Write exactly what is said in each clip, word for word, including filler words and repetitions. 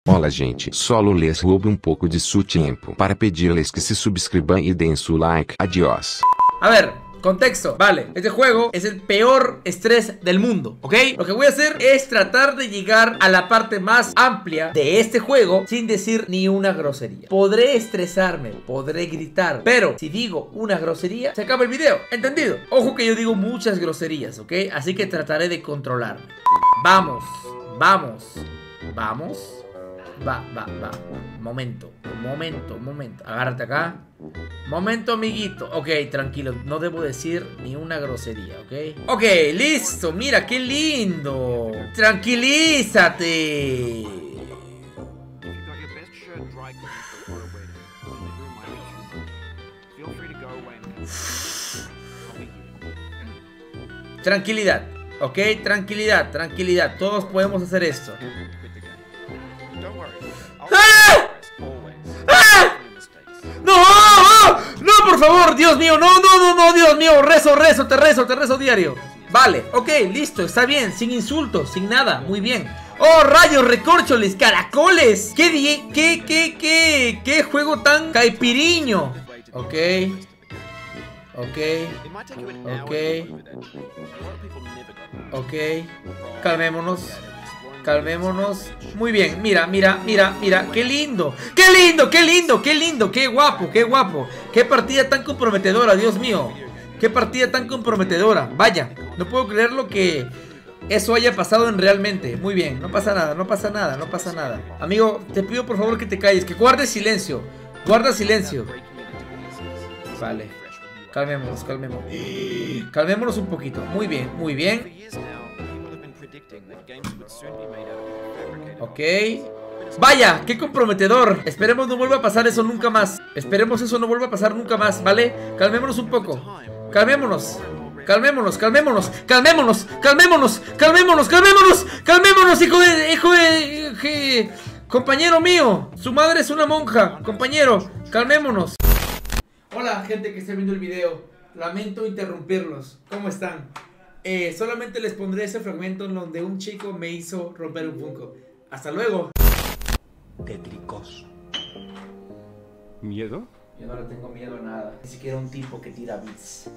Olá gente, solo les roube um pouco de su tiempo para pedirles que se suscriban y den su like. Adiós. A ver, contexto, vale, este juego es el peor estrés del mundo, ¿ok? Lo que voy a hacer es tratar de llegar a la parte más amplia de este juego sin decir ni una grosería. Podré estresarme, podré gritar, pero si digo una grosería, se acaba el video, ¿entendido? Ojo que yo digo muchas groserías, ¿ok? Así que trataré de controlarme. Vamos, vamos, vamos. Va, va, va. Momento, momento, momento. Agárrate acá. Momento, amiguito. Ok, tranquilo. No debo decir ni una grosería, ¿ok? Ok, listo. Mira, qué lindo. Tranquilízate. Tranquilidad. Ok, tranquilidad, tranquilidad. Todos podemos hacer esto. ¡Ah! ¡Ah! ¡No! ¡No, por favor! ¡Dios mío! ¡No, no, no, no! ¡Dios mío! Rezo, rezo, te rezo, te rezo diario. Vale, ok, listo, está bien. Sin insultos, sin nada, muy bien. ¡Oh, rayos, recorcholes, caracoles! ¡Qué, di qué, qué, qué, qué juego tan caipiriño! Ok. Ok. Ok. Ok. Calmémonos. Calmémonos. Muy bien, mira, mira, mira, mira. ¡Qué lindo! ¡Qué lindo, qué lindo, qué lindo! ¡Qué guapo, qué guapo! ¡Qué partida tan comprometedora, Dios mío! ¡Qué partida tan comprometedora! Vaya, no puedo creer lo que eso haya pasado en realmente. Muy bien, no pasa nada, no pasa nada, no pasa nada. Amigo, te pido por favor que te calles, que guardes silencio. Guarda silencio. Vale. Calmémonos, calmémonos. Calmémonos un poquito. Muy bien, muy bien. Ok. Vaya, qué comprometedor. Esperemos no vuelva a pasar eso nunca más. Esperemos eso no vuelva a pasar nunca más, ¿vale? Calmémonos un poco. Calmémonos. Calmémonos, calmémonos, calmémonos, calmémonos, calmémonos, calmémonos, calmémonos, hijo de, hijo de, de, compañero mío. Su madre es una monja, compañero, calmémonos. Hola, gente que esté viendo el video. Lamento interrumpirlos. ¿Cómo están? Eh, solamente les pondré ese fragmento en donde un chico me hizo romper un Funko. Hasta luego. Tétricos. ¿Miedo? Yo no le tengo miedo a nada. Ni siquiera un tipo que tira bits.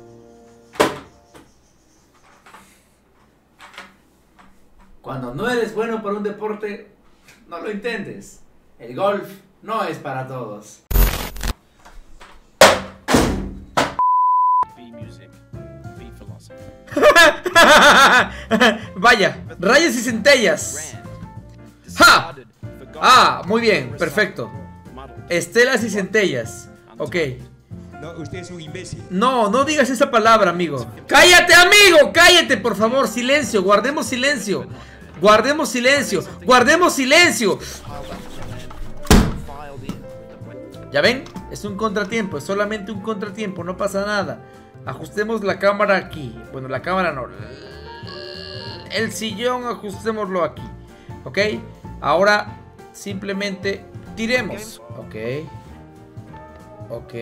Cuando no eres bueno para un deporte, no lo intentes. El golf no es para todos. Vaya, rayos y centellas. ¡Ja! Ah, muy bien, perfecto. Estelas y centellas. Ok. No, usted es un imbécil. No, no digas esa palabra, amigo. ¡Cállate, amigo! ¡Cállate, por favor! Silencio, guardemos silencio. Guardemos silencio. Guardemos silencio. ¿Ya ven? Es un contratiempo, es solamente un contratiempo, no pasa nada. Ajustemos la cámara aquí. Bueno, la cámara no. El sillón, ajustémoslo aquí. ¿Ok? Ahora simplemente tiremos. Ok. Ok.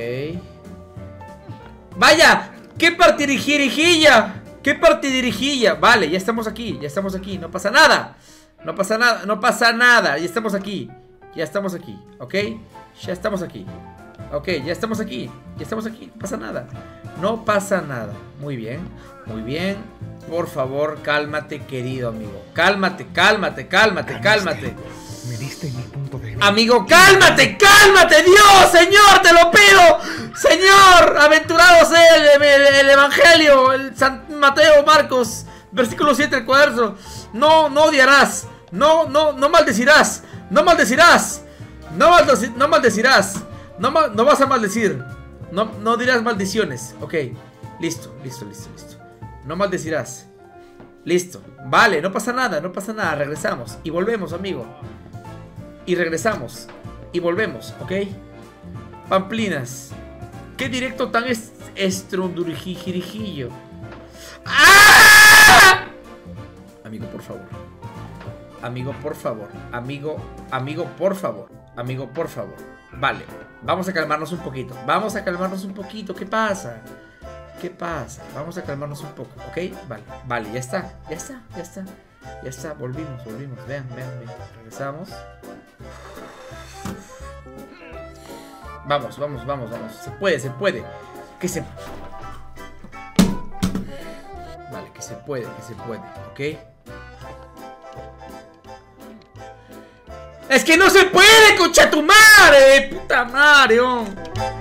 ¡Vaya! ¡Qué partidirijilla! ¡Qué partidirijilla! Vale, ya estamos aquí, ya estamos aquí. No pasa nada. No pasa nada, no pasa nada. Ya estamos aquí. Ya estamos aquí. ¿Ok? Ya estamos aquí. Ok, ya estamos aquí. Ya estamos aquí. No pasa nada. No pasa nada. Muy bien. Muy bien. Por favor, cálmate, querido amigo. Cálmate, cálmate, cálmate, cálmate. Me diste mi punto de vista. Amigo, cálmate, cálmate. Dios, Señor, te lo pido. Señor, aventurado sea el, el, el Evangelio, el San Mateo, Marcos, versículo siete del cuaderno. No, no odiarás. No, no, no maldecirás. No maldecirás. No, maldeci no maldecirás. No, ma no vas a maldecir. No, no dirás maldiciones. Ok, listo, listo, listo, listo. No maldecirás. Listo, vale, no pasa nada, no pasa nada. Regresamos y volvemos, amigo. Y regresamos y volvemos, ¿ok? Pamplinas. Qué directo tan est estrondurijirijillo. ¡Ah! Amigo, por favor. Amigo, por favor. Amigo, amigo, por favor. Amigo, por favor. Vale, vamos a calmarnos un poquito. Vamos a calmarnos un poquito. ¿Qué pasa? ¿Qué pasa? Vamos a calmarnos un poco, ¿ok? Vale, vale, ya está. Ya está, ya está. Ya está, volvimos, volvimos. Vean, vean, vean. Regresamos. Vamos, vamos, vamos, vamos. Se puede, se puede. Que se... Vale, que se puede, que se puede, ¿ok? ¡Es que no se puede, concha tu madre! ¡Puta madre, oh!